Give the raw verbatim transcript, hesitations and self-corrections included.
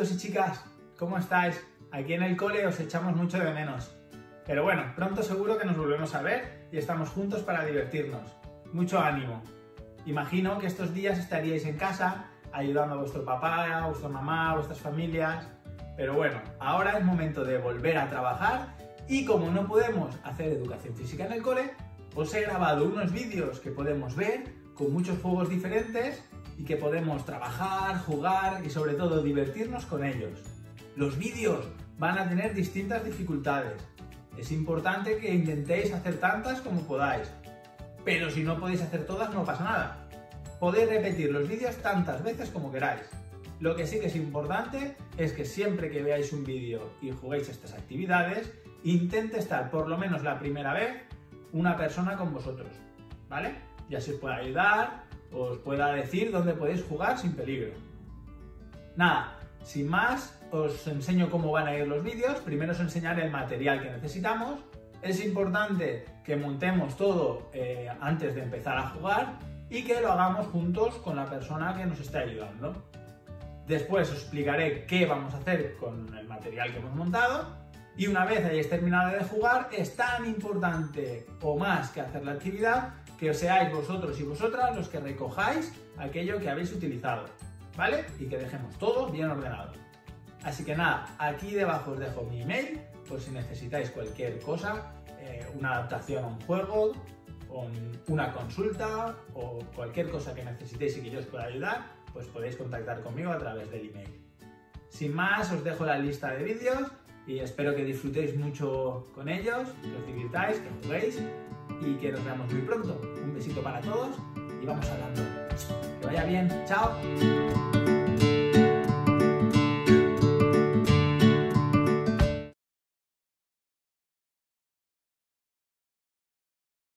chicos y chicas, ¿cómo estáis? Aquí en el cole os echamos mucho de menos. Pero bueno, pronto seguro que nos volvemos a ver y estamos juntos para divertirnos. Mucho ánimo. Imagino que estos días estaríais en casa ayudando a vuestro papá, a vuestra mamá, a vuestras familias. Pero bueno, ahora es momento de volver a trabajar y como no podemos hacer educación física en el cole, os he grabado unos vídeos que podemos ver con muchos juegos diferentes y que podemos trabajar, jugar y sobre todo divertirnos con ellos. Los vídeos van a tener distintas dificultades. Es importante que intentéis hacer tantas como podáis, pero si no podéis hacer todas no pasa nada. Podéis repetir los vídeos tantas veces como queráis. Lo que sí que es importante es que siempre que veáis un vídeo y juguéis estas actividades, intente estar por lo menos la primera vez una persona con vosotros, ¿vale? Y así os pueda ayudar, os pueda decir dónde podéis jugar sin peligro. Nada, sin más, os enseño cómo van a ir los vídeos. Primero os enseñaré el material que necesitamos. Es importante que montemos todo eh, antes de empezar a jugar y que lo hagamos juntos con la persona que nos esté ayudando. Después os explicaré qué vamos a hacer con el material que hemos montado y una vez hayáis terminado de jugar, es tan importante o más que hacer la actividad que seáis vosotros y vosotras los que recojáis aquello que habéis utilizado, ¿vale? Y que dejemos todo bien ordenado. Así que nada, aquí debajo os dejo mi email por si necesitáis cualquier cosa, eh, una adaptación a un juego, una consulta o cualquier cosa que necesitéis y que yo os pueda ayudar, pues podéis contactar conmigo a través del email. Sin más, os dejo la lista de vídeos y espero que disfrutéis mucho con ellos, que os divirtáis, que juguéis y que nos veamos muy pronto. Un besito para todos y vamos hablando. Que vaya bien, chao.